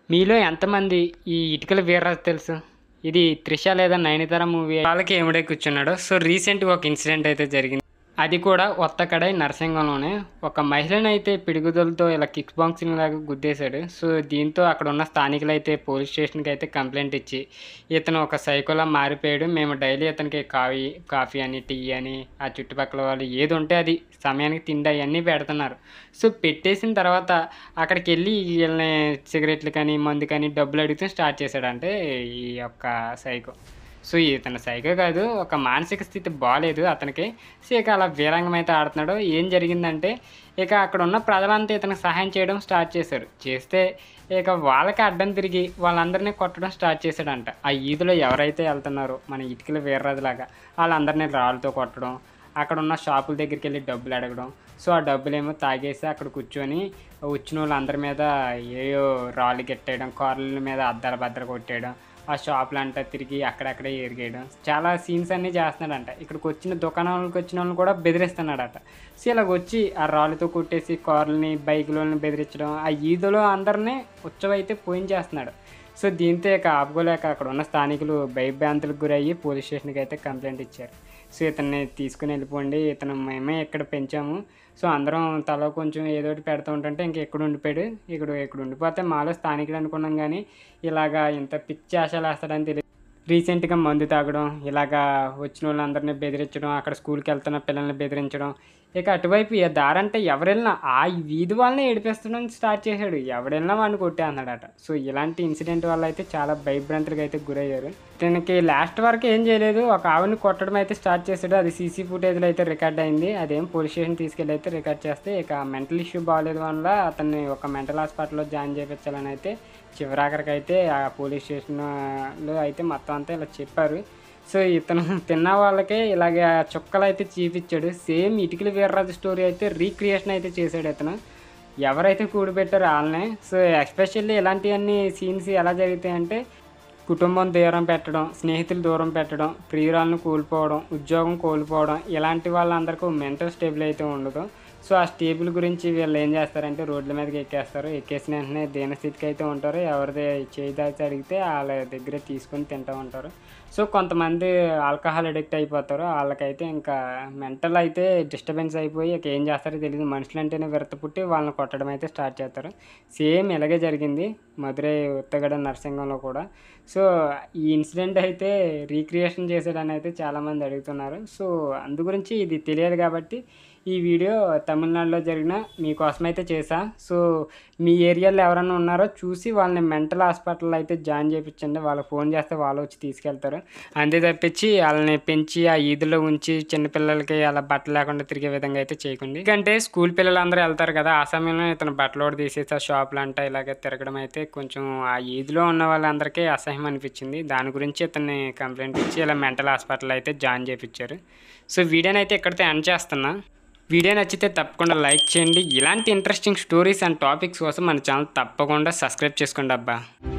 మీలో ఎంతమంది ఈ ఇటుకల వీర్రాజు తెలుసు? ఇది 'త్రిష' లేదా 'నయనతార' మూవీ వాళ్ళకి ఎముడై కూర్చున్నాడో. సో రీసెంట్‌గా ఒక ఇన్సిడెంట్ అయితే జరిగింది. అది కూడా ఒత్తకడై నరసింగంలోనే ఒక మహిళనైతే పిడుగుదలతో ఇలా కిక్ బాక్సింగ్ లాగా గుద్దేశాడు. సో దీంతో అక్కడ ఉన్న స్థానికులైతే పోలీస్ స్టేషన్‌కి అయితే కంప్లెయింట్ ఇచ్చి, ఇతను ఒక సైకోలా మారిపోయాడు. మేము డైలీ ఇతనికి కాఫీ అని, టీ అని, ఆ చుట్టుపక్కల వాళ్ళు ఏది ఉంటే అది సమయానికి తిండి అయన్నీ పెడుతున్నారు. సో పెట్టేసిన తర్వాత అక్కడికెళ్ళి వీళ్ళని సిగరెట్లు కానీ, మందు కానీ డబ్బులు అడిగితే స్టార్ట్ చేశాడంటే ఈ యొక్క సైకో. సో ఇతను సైకో కాదు, ఒక మానసిక స్థితి బాలేదు అతనికి. సో ఇక అలా వీరంగం అయితే ఆడుతున్నాడు. ఏం జరిగిందంటే ఇక అక్కడ ఉన్న ప్రజలంతా ఇతనికి సహాయం చేయడం స్టార్ట్ చేశారు. చేస్తే ఇక వాళ్ళకి అడ్డం తిరిగి వాళ్ళందరినీ కొట్టడం స్టార్ట్ చేశాడంట. ఆ ఈదులో ఎవరైతే వెళ్తున్నారో మన ఇటుకల వీర్రాజులాగా వాళ్ళందరినీ రాళ్ళతో కొట్టడం, అక్కడ ఉన్న షాపుల దగ్గరికి వెళ్ళి డబ్బులు అడగడం. సో ఆ డబ్బులేమో తాగేసి అక్కడ కూర్చొని వచ్చిన వాళ్ళందరి మీద ఏయో రాళ్ళు గెట్టేయడం, కార్ల మీద అద్దాల బద్దలు కొట్టేయడం, ఆ షాపులంతా తిరిగి అక్కడక్కడే ఎరిగేయడం, చాలా సీన్స్ అన్నీ చేస్తున్నాడంట. ఇక్కడికి వచ్చిన దుకాణాలకు వచ్చిన వాళ్ళని కూడా బెదిరిస్తున్నాడట. సో ఇలాగ వచ్చి ఆ రాళ్ళతో కొట్టేసి కార్లని, బైకులని బెదిరించడం, ఆ ఈదులో అందరినీ ఉత్సవైతే పోయించేస్తున్నాడు. సో దీంతో ఇక ఆపుకోలేక అక్కడ ఉన్న స్థానికులు భయభ్రాంతులకు గురయ్యి పోలీస్ స్టేషన్కి అయితే కంప్లైంట్ ఇచ్చారు. సో ఇతన్ని తీసుకుని వెళ్ళిపోండి, ఇతను మేమే ఇక్కడ పెంచాము, సో అందరం తలో కొంచెం ఏదో ఒకటి పెడుతూ ఉంటుంటే ఇంక ఇక్కడ ఉండిపోయాడు, ఇక్కడ ఉండిపోతే మాలో స్థానికులు అనుకున్నాం, కానీ ఇలాగా ఇంత పిచ్చి ఆశలు వేస్తాడని తెలియదు. రీసెంట్గా మందు తాగడం, ఇలాగా వచ్చిన వాళ్ళందరినీ బెదిరించడం, అక్కడ స్కూల్కి వెళ్తున్న పిల్లల్ని బెదిరించడం, ఇక అటువైపు దారంటే ఎవరెళ్ళినా ఆ వీధి వాళ్ళని ఏడిపిస్తడం స్టార్ట్ చేశాడు. ఎవరెళ్ళినా వాడిని కొట్టేస్తున్నాడట. సో ఇలాంటి ఇన్సిడెంట్ వల్ల అయితే చాలా భయభ్రాంతులకు అయితే గురయ్యారు. దీనికి లాస్ట్ వరకు ఏం చేయలేదు, ఒక ఆవిడని కొట్టడం అయితే స్టార్ట్ చేశాడు. అది సీసీ ఫుటేజ్లో అయితే రికార్డ్ అయింది. అదేం పోలీస్ స్టేషన్ తీసుకెళ్ళి అయితే రికార్డ్ చేస్తే ఇక మెంటల్ ఇష్యూ బాగాలేదు వల్ల అతన్ని ఒక మెంటల్ హాస్పిటల్లో జాయిన్ చేయించాలని అయితే చివరాఖరికి అయితే ఆ పోలీస్ స్టేషన్లో అయితే మొత్తం అంతా ఇలా చెప్పారు. సో ఇతను తిన్న వాళ్ళకే ఇలాగ చుక్కలు అయితే చూపించాడు. సేమ్ ఇటుకల వీర్రాజు స్టోరీ అయితే రీక్రియేషన్ అయితే చేశాడు ఇతను. ఎవరైతే కూడిపెట్టారో వాళ్ళనే. సో ఎస్పెషల్లీ ఇలాంటివన్నీ సీన్స్ ఎలా జరుగుతాయంటే కుటుంబం దూరం పెట్టడం, స్నేహితులు దూరం పెట్టడం, ప్రియురాలను కోల్పోవడం, ఉద్యోగం కోల్పోవడం, ఇలాంటి వాళ్ళందరికీ మెంటల్ స్టేబుల్ అయితే ఉండదు. సో ఆ స్టేబుల్ గురించి వీళ్ళు ఏం చేస్తారంటే రోడ్ల మీదకి ఎక్కేస్తారు. ఎక్కేసిన వెంటనే దీనస్థితికి అయితే ఉంటారు. ఎవరిది చేయి దాచి అడిగితే వాళ్ళ దగ్గరే తీసుకొని తింటూ ఉంటారు. సో కొంతమంది ఆల్కహాల్ అడిక్ట్ అయిపోతారు. వాళ్ళకైతే ఇంకా మెంటల్ అయితే డిస్టర్బెన్స్ అయిపోయి ఇక ఏం చేస్తారో తెలియదు. మనుషులు అంటేనే విరత పుట్టి వాళ్ళని కొట్టడం అయితే స్టార్ట్ చేస్తారు. సేమ్ ఇలాగే జరిగింది మధురై ఉత్తగడ నరసింగంలో కూడా. సో ఈ ఇన్సిడెంట్ అయితే రీక్రియేషన్ చేసాడని అయితే చాలామంది అడుగుతున్నారు. సో అందు గురించి ఇది తెలియదు కాబట్టి ఈ వీడియో తమిళనాడులో జరిగిన మీకోసమైతే చేశా. సో మీ ఏరియాలో ఎవరైనా ఉన్నారో చూసి వాళ్ళని మెంటల్ హాస్పిటల్లో అయితే జాయిన్ చేయించండి. వాళ్ళకి ఫోన్ చేస్తే వాళ్ళు వచ్చి తీసుకెళ్తారు. అంతే తప్పించి వాళ్ళని పెంచి ఆ ఈదులో ఉంచి చిన్నపిల్లలకి అలా బట్టలు లేకుండా తిరిగే విధంగా అయితే చేయకండి. ఎందుకంటే స్కూల్ పిల్లలందరూ వెళ్తారు కదా, ఆ సమయంలో ఇతను బట్టలు కూడా తీసేసి ఆ షాపులు అంటా ఇలాగే తిరగడం అయితే కొంచెం ఆ ఈదులో ఉన్న వాళ్ళందరికీ అసహ్యం అనిపించింది. దాని గురించి ఇతన్ని కంప్లైంట్ ఇచ్చి ఇలా మెంటల్ హాస్పిటల్ అయితే జాయిన్ చేయించారు. సో వీడియోని అయితే ఇక్కడితో ఎండ్ చేస్తున్నా. వీడియో నచ్చితే తప్పకుండా లైక్ చేయండి. ఇలాంటి ఇంట్రెస్టింగ్ స్టోరీస్ అండ్ టాపిక్స్ కోసం మన ఛానల్ తప్పకుండా సబ్స్క్రైబ్ చేసుకోండి అబ్బా.